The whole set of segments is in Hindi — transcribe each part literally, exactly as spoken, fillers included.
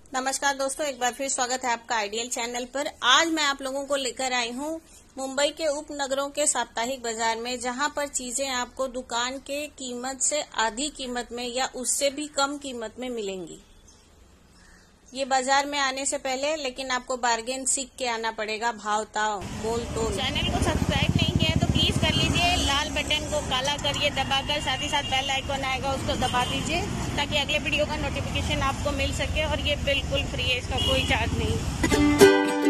नमस्कार दोस्तों, एक बार फिर स्वागत है आपका आइडियल चैनल पर। आज मैं आप लोगों को लेकर आई हूँ मुंबई के उपनगरों के साप्ताहिक बाजार में, जहाँ पर चीजें आपको दुकान के कीमत से आधी कीमत में या उससे भी कम कीमत में मिलेंगी। ये बाजार में आने से पहले लेकिन आपको बार्गेन सीख के आना पड़ेगा, भाव ताव मोल तोल। चैनल को सब्सक्राइब नहीं किया है तो प्लीज कर लीजिए, लाल बटन को काला करिए दबाकर, साथ ही साथ बेल आइकन आएगा उसको दबा दीजिए ताकि अगले वीडियो का नोटिफिकेशन आपको मिल सके। और ये बिल्कुल फ्री है, इसका कोई चार्ज नहीं।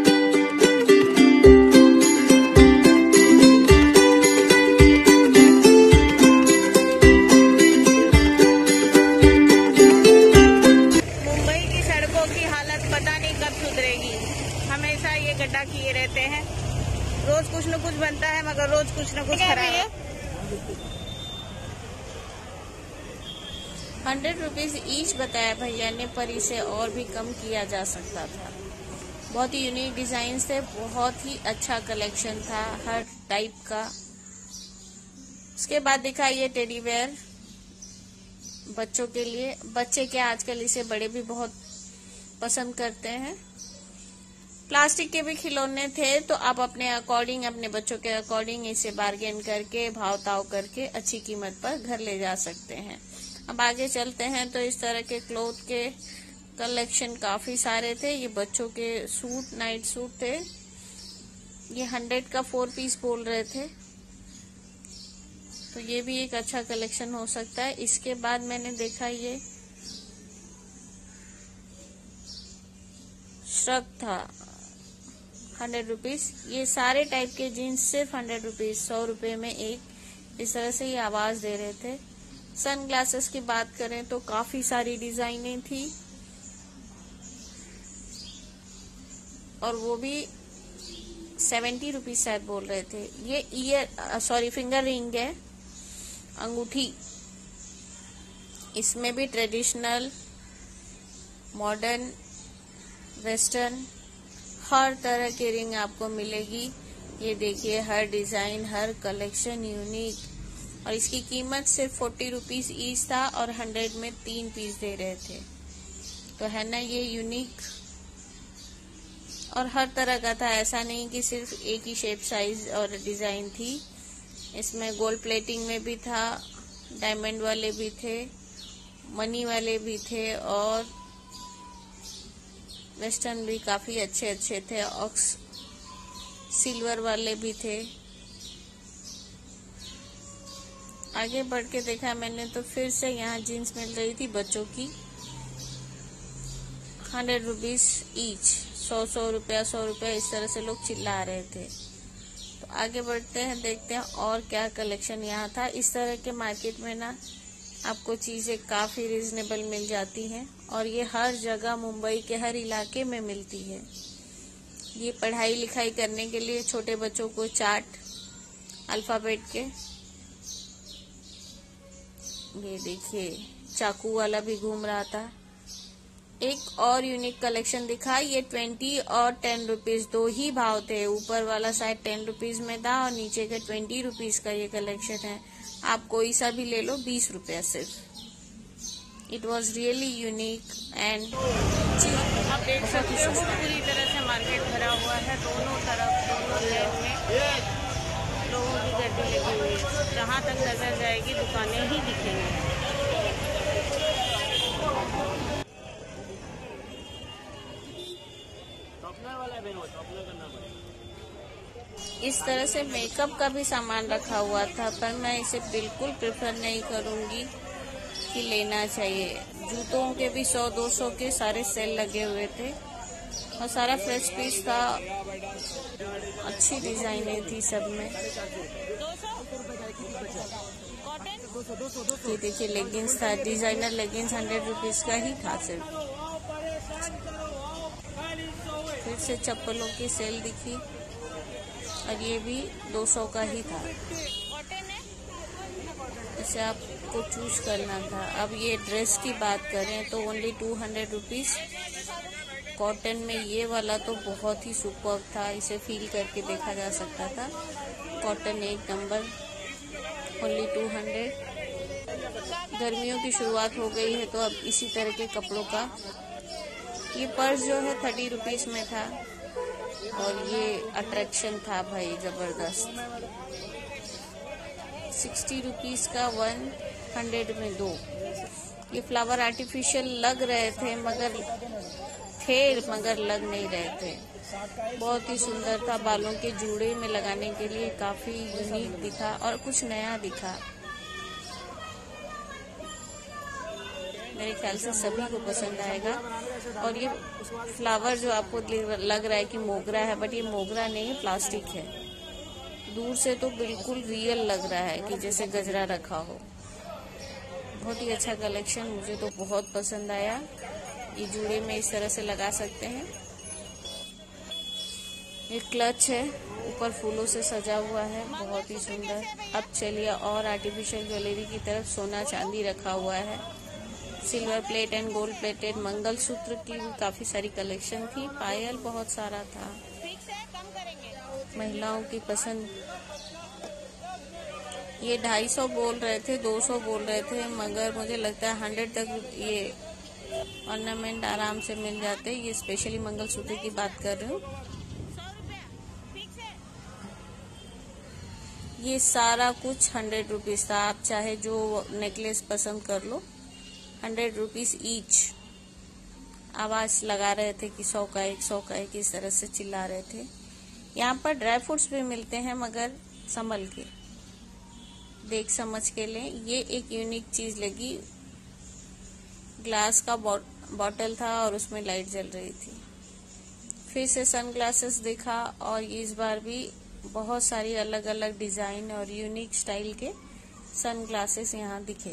हमेशा ये गड्ढा किए रहते हैं, रोज कुछ न कुछ बनता है मगर रोज कुछ न कुछ खराब है। हंड्रेड रुपीज ईच बताया भैया ने, पर इसे और भी कम किया जा सकता था। बहुत ही यूनिक डिजाइन थे, बहुत ही अच्छा कलेक्शन था हर टाइप का। उसके बाद दिखा ये टेडी बेयर बच्चों के लिए। बच्चे क्या, आजकल इसे बड़े भी बहुत पसंद करते हैं। प्लास्टिक के भी खिलौने थे, तो आप अपने अकॉर्डिंग, अपने बच्चों के अकॉर्डिंग इसे बार्गेन करके, भाव ताव करके अच्छी कीमत पर घर ले जा सकते हैं। अब आगे चलते हैं तो इस तरह के क्लोथ के कलेक्शन काफी सारे थे। ये बच्चों के सूट, नाइट सूट थे। ये हंड्रेड का फोर पीस बोल रहे थे, तो ये भी एक अच्छा कलेक्शन हो सकता है। इसके बाद मैंने देखा ये श्रग था, हंड्रेड रुपीज। ये सारे टाइप के जीन्स सिर्फ हंड्रेड रुपीज, सौ रुपए में एक, इस तरह से ये आवाज दे रहे थे। सन ग्लासेस की बात करें तो काफी सारी डिजाइनें थी, और वो भी सेवेंटी रुपीज शायद बोल रहे थे। ये ईयर सॉरी फिंगर रिंग है, अंगूठी। इसमें भी ट्रेडिशनल, मॉडर्न, वेस्टर्न, हर तरह की रिंग आपको मिलेगी। ये देखिए, हर डिजाइन, हर कलेक्शन यूनिक, और इसकी कीमत सिर्फ फोर्टी रुपीज ईच था और हंड्रेड में तीन पीस दे रहे थे। तो है ना ये यूनिक, और हर तरह का था, ऐसा नहीं कि सिर्फ एक ही शेप, साइज और डिजाइन थी। इसमें गोल्ड प्लेटिंग में भी था, डायमंड वाले भी थे, मनी वाले भी थे, और वेस्टर्न भी काफी अच्छे अच्छे थे, ऑक्स सिल्वर वाले भी थे। आगे बढ़ के देखा मैंने तो फिर से यहाँ जीन्स मिल रही थी बच्चों की, हंड्रेड रुपीज ईच, सौ सौ रुपया सौ रुपया इस तरह से लोग चिल्ला रहे थे। तो आगे बढ़ते हैं, देखते हैं और क्या कलेक्शन यहाँ था। इस तरह के मार्केट में ना आपको चीजें काफी रिजनेबल मिल जाती हैं, और ये हर जगह मुंबई के हर इलाके में मिलती है। ये पढ़ाई लिखाई करने के लिए छोटे बच्चों को चार्ट, अल्फाबेट के, ये देखिए चाकू वाला भी घूम रहा था। एक और यूनिक कलेक्शन दिखा, ये ट्वेंटी और टेन रुपीज दो ही भाव थे। ऊपर वाला साइड टेन रुपीज में था और नीचे का ट्वेंटी रुपीज का ये कलेक्शन है। आप कोई सा भी ले लो, बीस रुपया सिर्फ। It was really unique and आप देख सकते हो पूरी तरह से मार्केट भरा हुआ है, दोनों तरफ, दोनों लेन में लोगों की गर्दी लगी हुई है। जहाँ तक नजर जाएगी दुकानें ही दिखेंगी। इस तरह से मेकअप का भी सामान रखा हुआ था, पर मैं इसे बिल्कुल प्रेफर नहीं करूंगी कि लेना चाहिए। जूतों के भी सौ दो सौ के सारे सेल लगे हुए थे, और सारा फ्रेश पीस था, अच्छी डिजाइनें थी सब में। ये देखिए लेगिंग्स था, डिजाइनर लेगिंग्स हंड्रेड रुपीज का ही था सिर्फ। फिर से चप्पलों की सेल दिखी, और ये भी दो सौ का ही था। इसे आपको चूज करना था। अब ये ड्रेस की बात करें तो only two hundred rupees. Cotton में ये वाला तो बहुत ही सुपर्ब था, इसे फील करके देखा जा सकता था। कॉटन एक नंबर, ओनली टू हंड्रेड। गर्मियों की शुरुआत हो गई है तो अब इसी तरह के कपड़ों का ये पर्स जो है थर्टी रुपीज में था और ये अट्रैक्शन था भाई जबरदस्त। सिक्सटी रुपीज का वन हंड्रेड में दो। ये फ्लावर आर्टिफिशियल लग रहे थे मगर थे मगर लग नहीं रहे थे। बहुत ही सुंदर था, बालों के जूड़े में लगाने के लिए काफी यूनिक दिखा और कुछ नया दिखा। मेरे ख्याल से सभी को पसंद आएगा। और ये फ्लावर जो आपको लग रहा है कि मोगरा है, बट ये मोगरा नहीं है, प्लास्टिक है। दूर से तो बिल्कुल रियल लग रहा है कि जैसे गजरा रखा हो। बहुत ही अच्छा कलेक्शन, मुझे तो बहुत पसंद आया। ये जूड़े में इस तरह से लगा सकते हैं। ये क्लच है, ऊपर फूलों से सजा हुआ है, बहुत ही सुंदर। अब चलिए और आर्टिफिशियल ज्वेलरी की तरफ। सोना चांदी रखा हुआ है, silver plate and gold plated mangalsutra की भी काफी सारी कलेक्शन थी। पायल बहुत सारा था, महिलाओं की पसंद। ये ढाई सौ बोल रहे थे, दो सौ बोल रहे थे, मगर मुझे लगता है हंड्रेड तक ये ऑर्नामेंट आराम से मिल जाते। ये स्पेशली मंगलसूत्र की बात कर रही हूँ। ये सारा कुछ हंड्रेड रुपीज था। आप चाहे जो नेकलेस पसंद कर लो, हंड्रेड रुपीज ईच। आवाज लगा रहे थे कि सौ का एक, सौ का एक, इस तरह से चिल्ला रहे थे। यहाँ पर ड्राई फ्रूट्स भी मिलते हैं मगर संभल के, देख समझ के लें। ये एक यूनिक चीज लगी, ग्लास का बॉटल था और उसमें लाइट जल रही थी। फिर से सनग्लासेस देखा और इस बार भी बहुत सारी अलग अलग डिजाइन और यूनिक स्टाइल के सनग्लासेस यहाँ दिखे।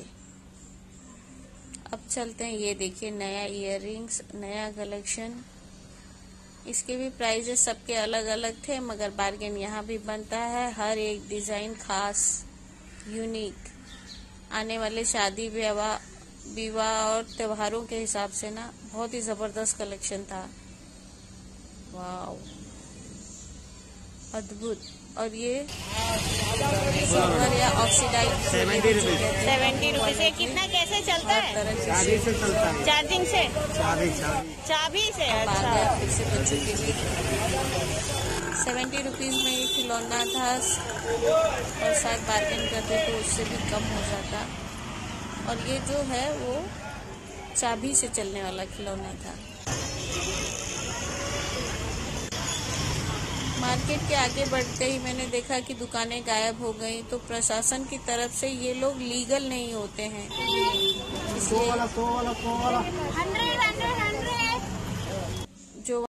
अब चलते हैं, ये देखिए नया इयररिंग्स, नया कलेक्शन। इसके भी प्राइजेस सबके अलग अलग थे मगर बार्गेन यहाँ भी बनता है। हर एक डिजाइन खास, यूनिक, आने वाले शादी विवाह विवाह और त्योहारों के हिसाब से ना बहुत ही जबरदस्त कलेक्शन था। वाव, अद्भुत। और ये सिल्वर या oxidise seventy rupees seventy rupees से कितना कैसे चलता है? चार्जिंग से चलता है। चार्जिंग से, चाबी चाबी से। अच्छा, फिर से बच्चों के लिए सेवेंटी रुपीज में ये खिलौना था और शायद बार्गेन करते तो उससे भी कम हो जाता। और ये जो है वो चाबी से चलने वाला खिलौना था। मार्केट के आगे बढ़ते ही मैंने देखा कि दुकानें गायब हो गई। तो प्रशासन की तरफ से ये लोग लीगल नहीं होते हैं, इसलिए वाला, वाला, वाला। Hundred hundred